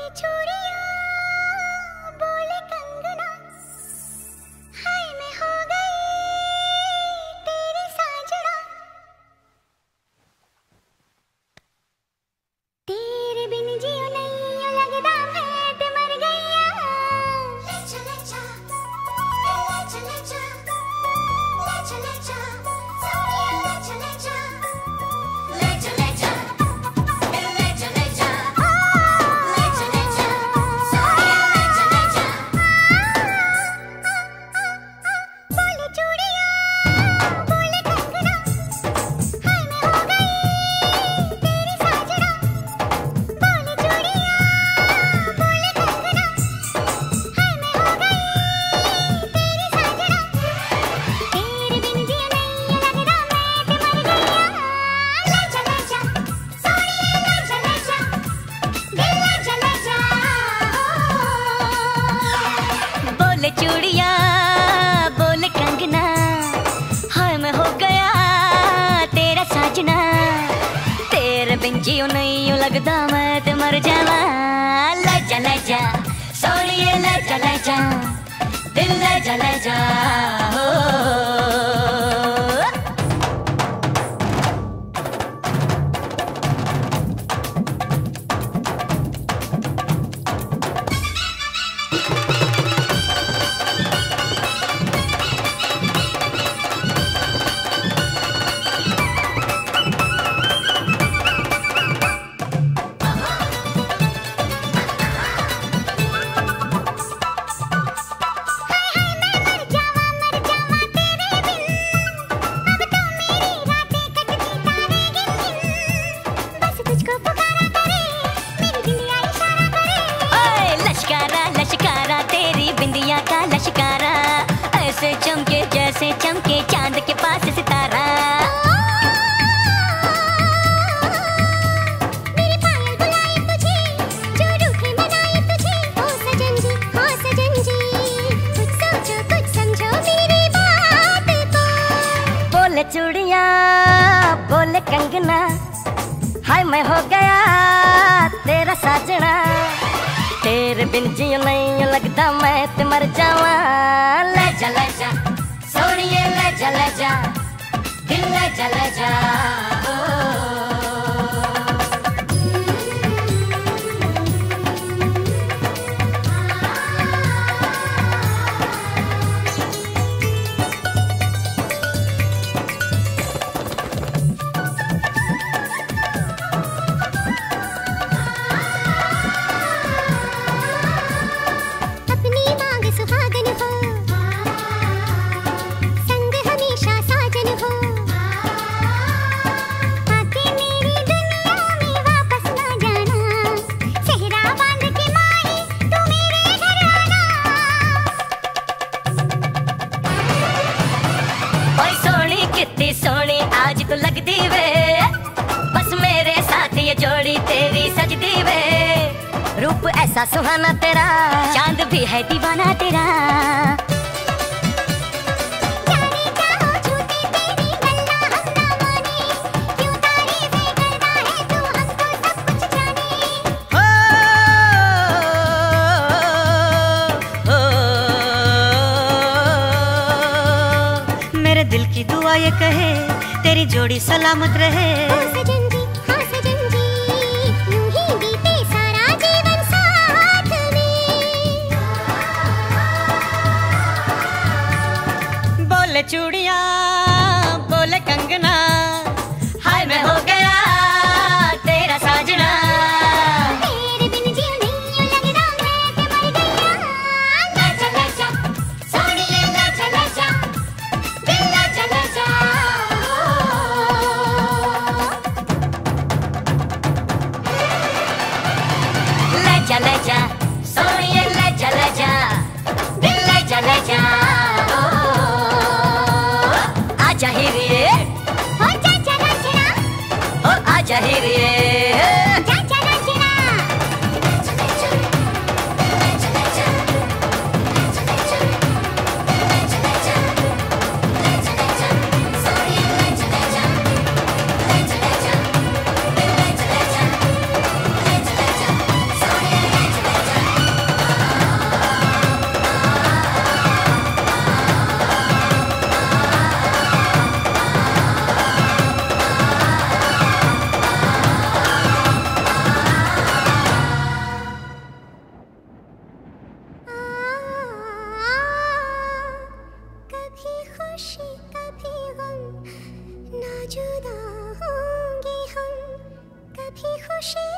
जियो नहीं यूं लगता मैं ते मर जावा। ले जा सोनिए ले जा दिल ले जा हो। चमके जैसे चमके चांद के पास सितारा। मेरी पायल बुलाए तुझे जो रूठे मनाए तुझे। ओ सजन जी कुछ सोचो कुछ समझो मेरी बात को। बोले चूड़ियां बोले कंगना हाय मैं हो गया तेरा साजना। तेरे बिन जियो नहीं लगता मैं ते मर जावा। ले जा सोनिए ले जा दिल ले जा सोनी आज तो लगती वे बस मेरे साथ ये जोड़ी तेरी सजती वे। रूप ऐसा सुहाना तेरा चांद भी है दीवाना तेरा। दिल की दुआ ये कहे तेरी जोड़ी सलामत रहे। हाँ सजन जी यूं ही बीते सारा जीवन साथ में। बोले चूड़ियां बोले कंगना हाय मैं हो गया तेरा साजना। तेरे बिन जियो नहीं लगता मैं ते मर गया। ले जा सोनिए ले जा दिल ले जा ले जा सोनिए ले जा दिल ले जा आजा ही रे हो जा नाचना हो आजा ही रे जा नाचना। जुदा होंगे हम, कभी खुशी